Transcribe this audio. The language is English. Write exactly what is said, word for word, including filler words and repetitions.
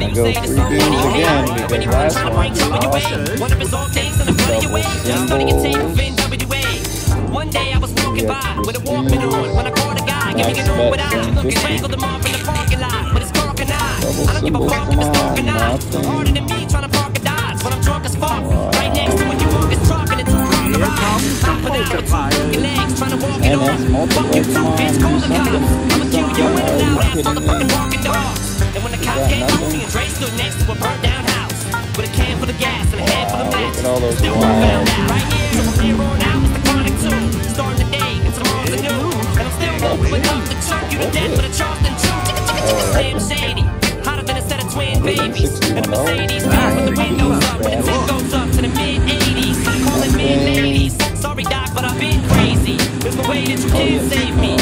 gonna go three dudes again because last one was awesome. Double symbols. One day I was walking by with a Walkman on. When I caught a guy, giving it all without looking, strangled him off in the parking lot with his cock and eye. I don't give a fuck if it's dark or not. Harder than me trying to park a Dodge when I'm drunk as fuck. Right next to when you walk is truck and it's a rock ride. I put out with two fucking legs trying to walk it on. Fuck you too, bitch, call the cops. I'ma kill you in and out, ass motherfucking walking dogs. And when the cops came to me and Dre stood next to a burnt down house with a can full of gas and a handful of matches. Still won't found out. Right here, from here on out, it's the chronic two. Starting the day, and tomorrow's a new. And I'm still rolling with up to choke you to death with a Charleston chew. Chicka chicka chicka Slim Shady. Hotter than a set of twin babies. And the Mercedes start with the windows up. And the tank goes up to the mid eighties. Calling me ladies. Sorry, Doc, but I've been crazy. There's no way that you can save me.